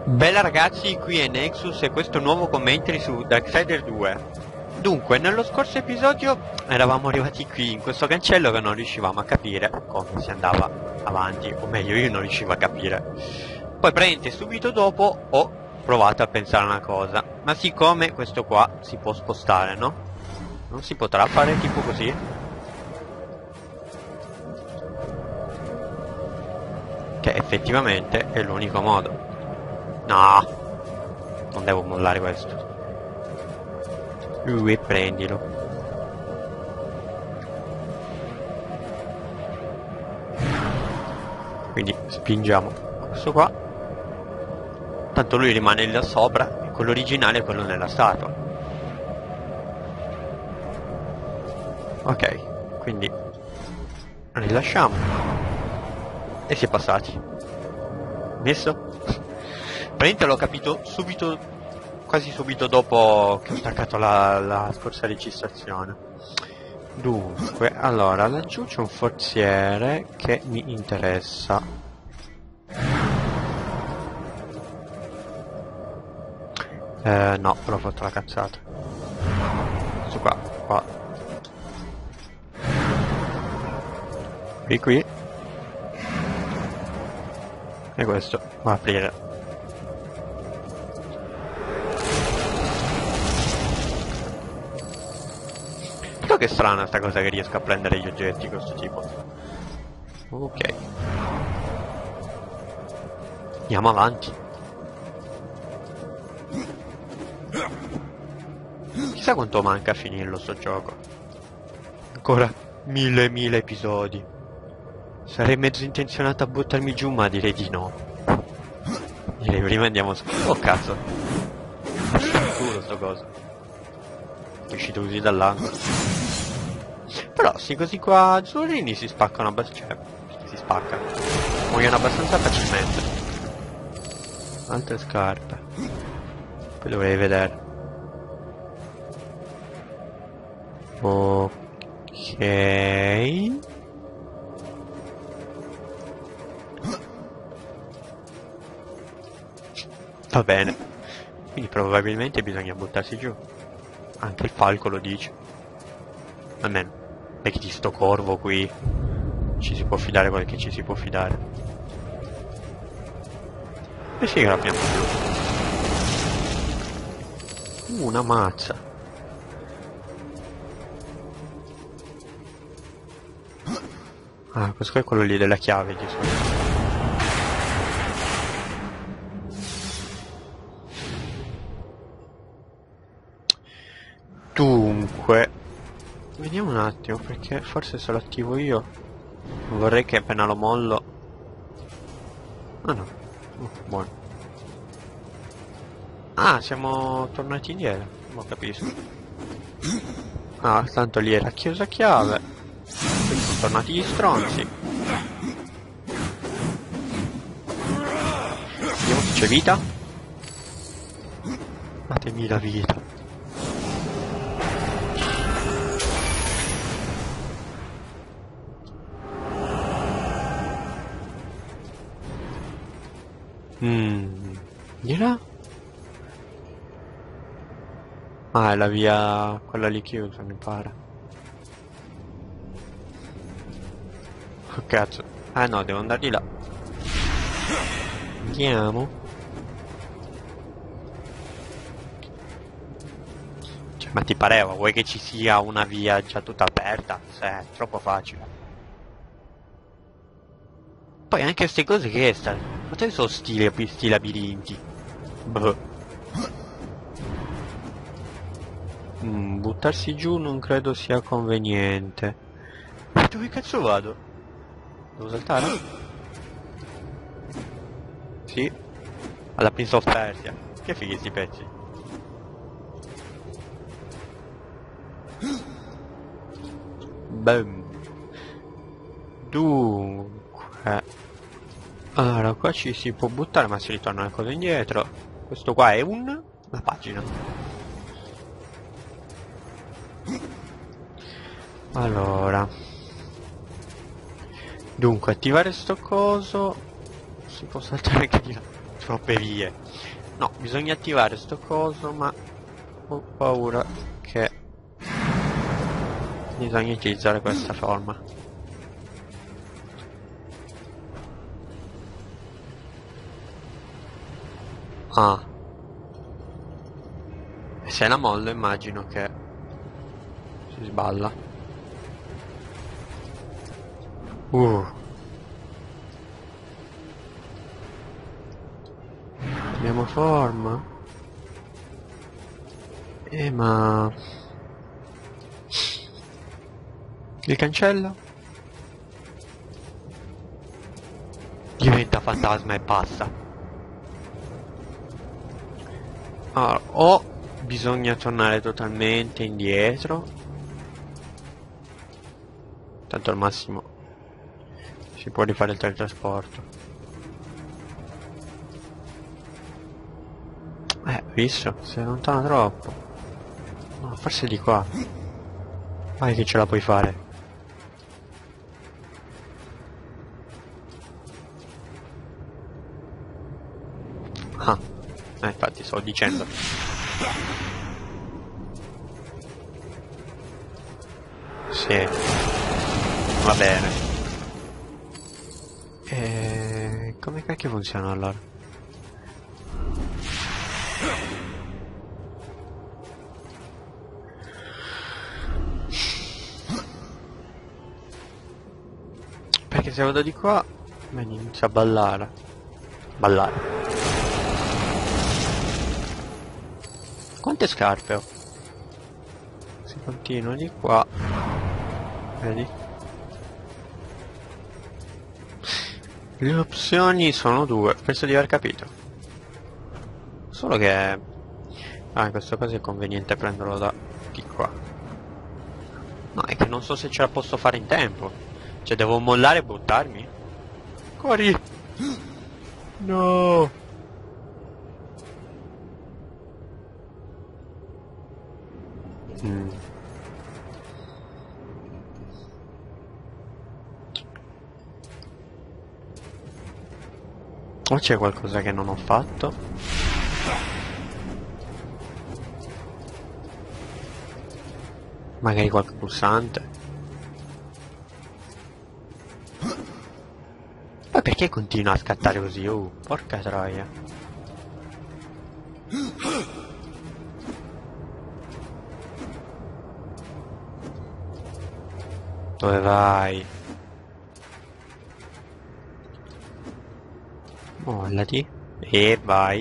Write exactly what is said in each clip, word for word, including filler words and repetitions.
Bella ragazzi, qui è Nexus e questo nuovo commentary su Darksiders due. Dunque, nello scorso episodio eravamo arrivati qui in questo cancello che non riuscivamo a capire come si andava avanti, o meglio io non riuscivo a capire. Poi praticamente subito dopo ho provato a pensare a una cosa, ma siccome questo qua si può spostare, no? Non si potrà fare tipo così? Che effettivamente è l'unico modo. No, non devo mollare questo. Lui, prendilo. Quindi spingiamo questo qua. Tanto lui rimane là sopra e quello originale è quello nella statua. Ok, quindi rilasciamo. E si è passati. Messo? Praticamente l'ho capito subito, quasi subito dopo che ho staccato la, la scorsa registrazione. Dunque, allora, laggiù c'è un forziere che mi interessa. Eh, no, però ho fatto la cazzata. Questo qua, qua. Qui, qui. E questo, va a aprire. Però che strana sta cosa che riesco a prendere gli oggetti questo tipo. Ok. Andiamo avanti. Chissà quanto manca a finirlo sto gioco. Ancora mille e mille episodi. Sarei mezzo intenzionato a buttarmi giù, ma direi di no. Direi prima andiamo su. Oh cazzo. Culo sto coso. È uscito così dall'angolo. Però sti così qua azzurrini si spaccano abbastanza. Cioè, si spaccano. Muoiono abbastanza facilmente. Altre scarpe. Poi dovrei vedere. Ok. Va bene. Quindi probabilmente bisogna buttarsi giù. Anche il falco lo dice. Almeno. E che di sto corvo qui ci si può fidare quel che ci si può fidare. E sì, grappiamo giù. Una mazza. Ah, questo è quello lì della chiave di solito. Dunque, vediamo un attimo, perché forse se lo attivo io non vorrei che appena lo mollo. Ah no, oh, buono. Ah, siamo tornati indietro, non capisco. Ah, tanto lì era chiusa chiave. Qui sono tornati gli stronzi. Vediamo se c'è vita. Datemi la vita. Mmm, di là? Ah, è la via, quella lì chiusa, mi pare. Oh cazzo. Ah no, devo andare di là. Andiamo. Cioè, ma ti pareva? Vuoi che ci sia una via già tutta aperta? Sì, è troppo facile. Poi anche queste cose che stanno. Ma te sono stili, sti labirinti. Boh. Mm, buttarsi giù non credo sia conveniente. Ma dove cazzo vado? Devo saltare? Sì. Alla Prince of Persia. Che fighi sti pezzi. Boom. Dunque. Allora, qua ci si può buttare, ma si ritorna una cosa indietro. Questo qua è un... una pagina. Allora. Dunque, attivare sto coso. Si può saltare anche di là. troppe vie. No, bisogna attivare sto coso, ma ho paura che bisogna utilizzare questa forma. Ah. E se la mollo immagino che si sballa. Uh. Abbiamo forma. Eh ma... Il cancello? Diventa fantasma e passa. Allora, o bisogna tornare totalmente indietro. Tanto al massimo si può rifare il teletrasporto. Eh, visto? Si allontana troppo. No, forse di qua. Vai che ce la puoi fare. Ah, eh, infatti sto dicendo. Sì. Va bene. E... come cacchio funziona allora? Perché se vado di qua mi inizia a ballare. Ballare. Quante scarpe ho? Si continua di qua. Vedi? Le opzioni sono due, penso di aver capito. Solo che... ah, in questo caso è conveniente prenderlo da di qua. No, è che non so se ce la posso fare in tempo. Cioè, devo mollare e buttarmi? Corri! No! Mm. O c'è qualcosa che non ho fatto? Magari qualche pulsante? Poi perché continua a scattare così? Oh, porca troia. Dove vai? Mollati. E vai.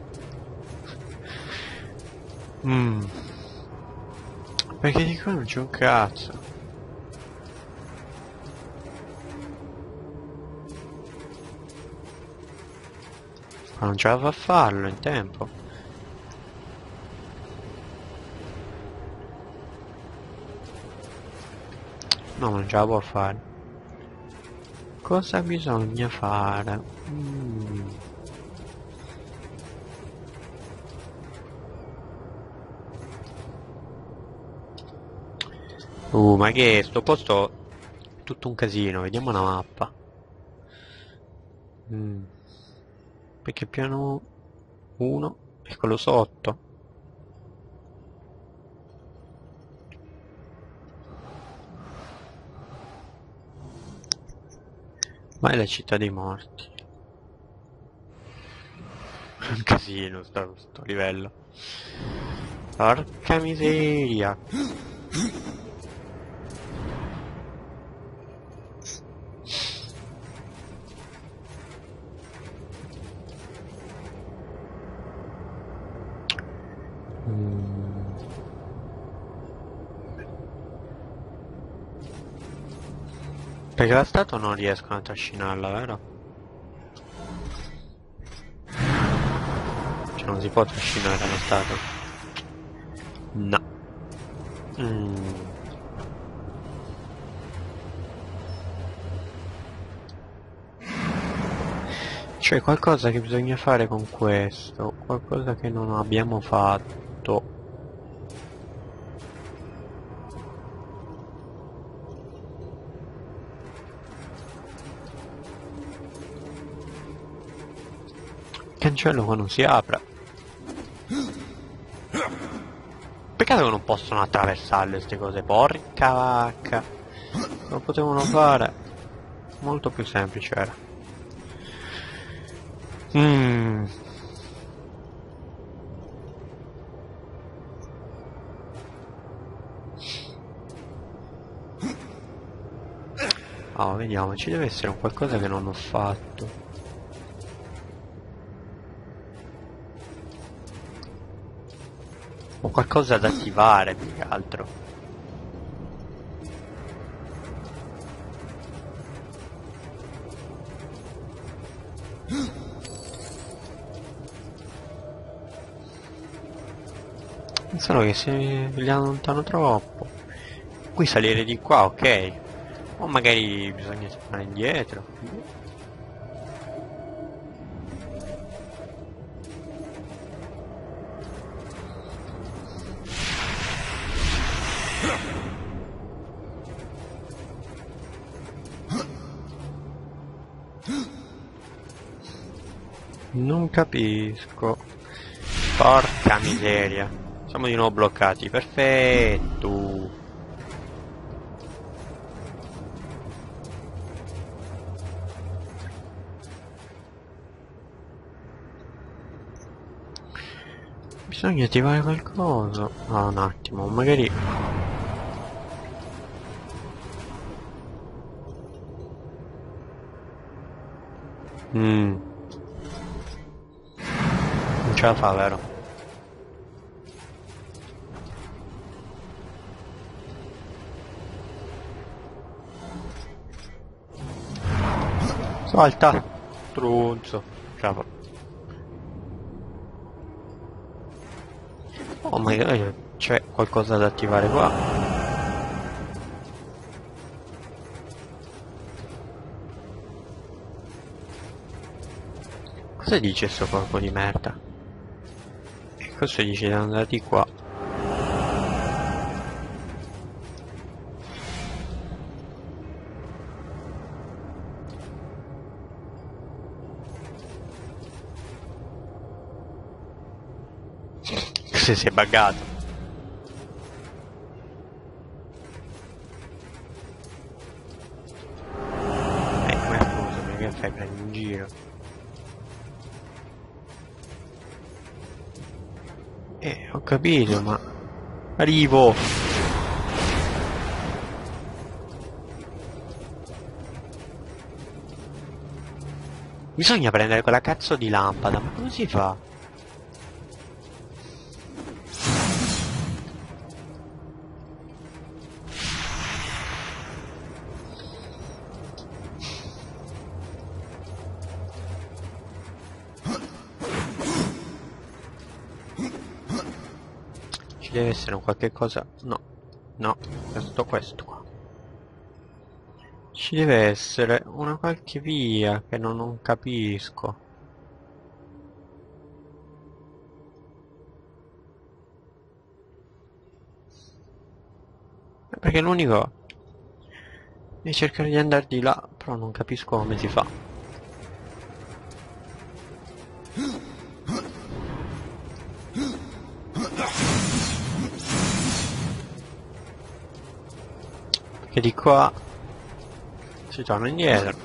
Mm. Perché di qua non c'è un cazzo. Ma non ce la fa a farlo in tempo. No, non ce la può fare. Cosa bisogna fare? Mm. Uh, ma che è sto posto? Tutto un casino, vediamo una mappa. Mm. Perché piano uno è quello sotto. Ma è la città dei morti. Un casino sto, sto livello. Porca miseria. Perché la statua non riescono a trascinarla, vero? Cioè non si può trascinare la statua. No. Mm. C'è qualcosa che bisogna fare con questo, qualcosa che non abbiamo fatto. cancello qua non si apre. Peccato che non possono attraversarle queste cose, porca vacca. Lo potevano fare. Molto più semplice era. Mm. Oh, vediamo, ci deve essere un qualcosa che non ho fatto. O qualcosa da attivare più che altro. Solo che se li allontano troppo. Qui salire di qua, ok. O magari bisogna tornare indietro. Non capisco. Porca miseria. Siamo di nuovo bloccati. Perfetto. Bisogna attivare qualcosa. Ah, un attimo, magari... Mm. Non ce la fa, vero? Salta! Trunzo. Ce la fa. Oh my god, c'è qualcosa da attivare qua. Cosa dice sto corpo di merda? E cosa dice di andare di qua? Se si è buggato. Eh, ma scusami, che fai? Prendi in giro. Eh, ho capito, ma... Arrivo! Bisogna prendere quella cazzo di lampada, ma come si fa? Deve essere un qualche cosa... No, no, questo questo qua. Ci deve essere una qualche via che non, non capisco. Perché l'unico è cercare di andare di là, però non capisco come si fa. Perché di qua si torna indietro.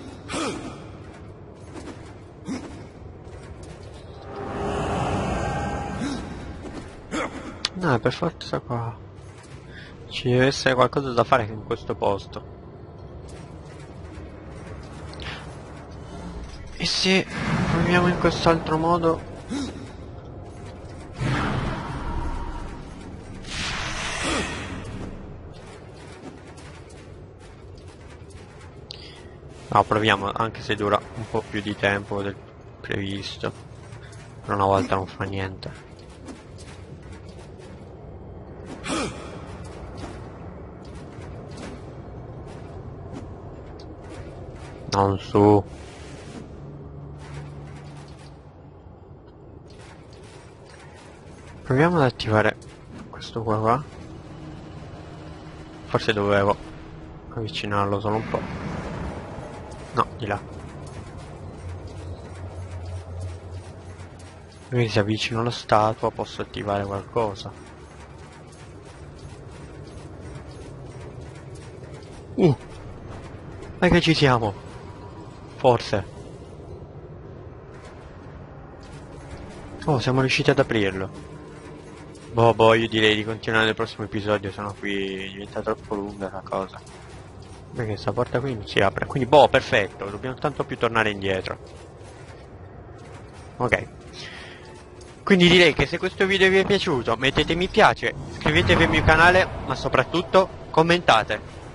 No, per forza qua ci deve essere qualcosa da fare in questo posto. E se proviamo in quest'altro modo? No, proviamo, anche se dura un po' più di tempo del previsto. Per una volta non fa niente. Non su. Proviamo ad attivare questo qua qua. Forse dovevo avvicinarlo solo un po'. No, di là. Quindi se avvicino la statua posso attivare qualcosa. Uh! Ma che ci siamo? Forse. Oh, siamo riusciti ad aprirlo. Boh, boh, io direi di continuare nel prossimo episodio, sennò qui diventa troppo lunga la cosa. Perché sta porta qui non si apre. Quindi, boh, perfetto, dobbiamo tanto più tornare indietro. Ok. Quindi direi che se questo video vi è piaciuto, mettete mi piace, iscrivetevi al mio canale, ma soprattutto commentate.